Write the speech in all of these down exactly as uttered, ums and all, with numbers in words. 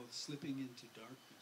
called Slipping into Darkness.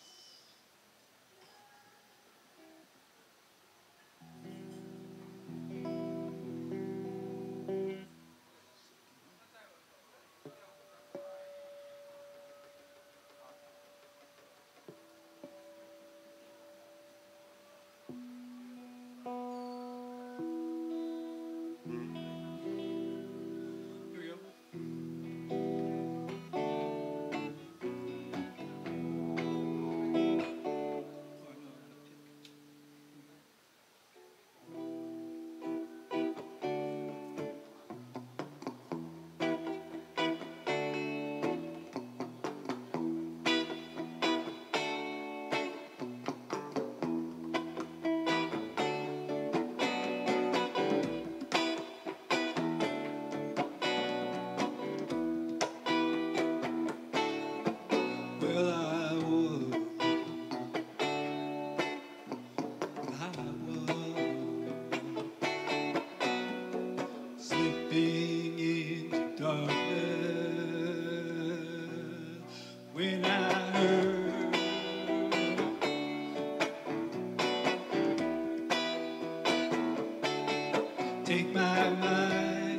Take my mind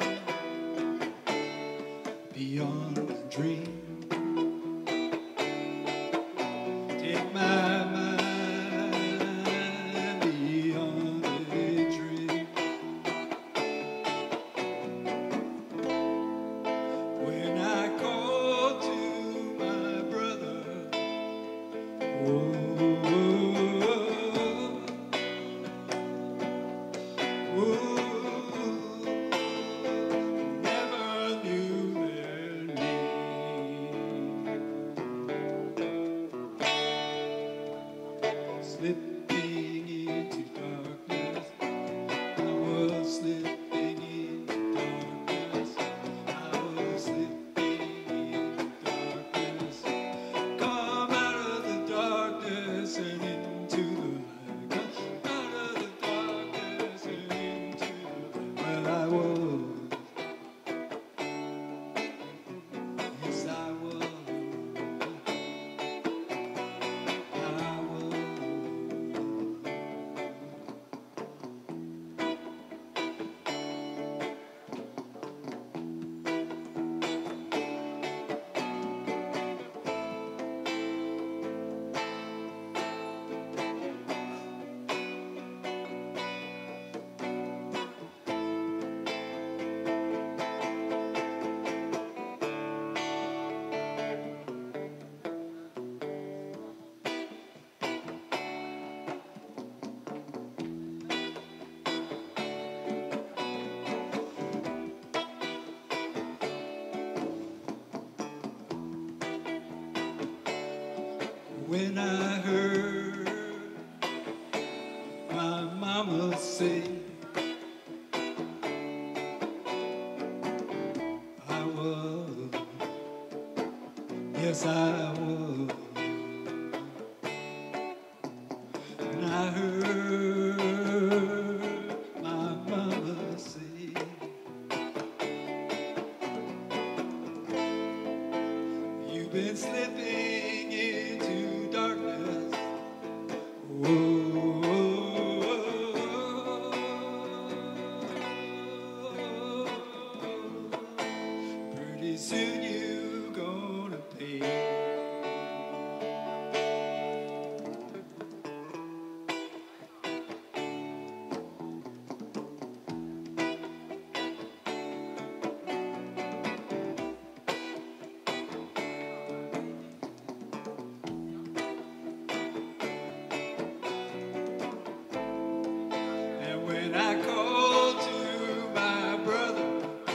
beyond the dream. Take my mind beyond the dream. When I call to my brother, oh, slipping into darkness, I was slipping into darkness, I was slipping into darkness. Come out of the darkness and into the light. Come out of the darkness and into the light. Well, I was, yes, I was. When I heard my mama say I was, yes I was, and I heard my mama say you've been slipping into darkness. Whoa, pretty soon you gonna pay. When I call to my brother,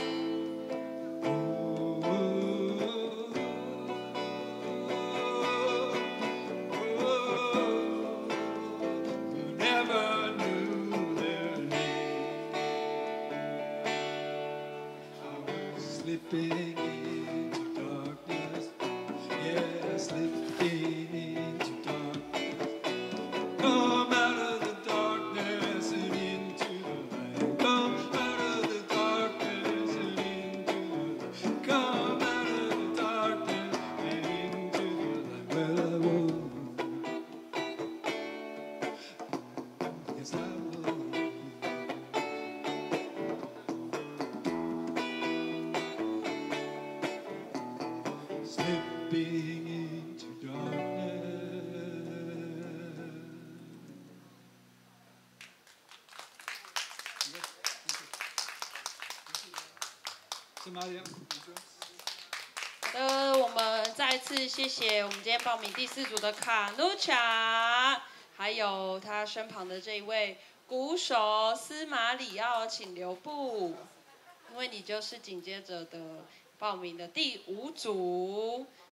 oh, oh, oh, you never knew their name. I was slipping into darkness, yeah, slipping into darkness. Come out of the darkness and into the light. Come out of the darkness and into the light. Come out of the darkness and into the light. Well, slipping into darkness. 是玛利亚， 好的，我们再次谢谢我们今天报名第四组的卡努恰，还有他身旁的这一位鼓手司马里奥，请留步，因为你就是紧接着的报名的第五组。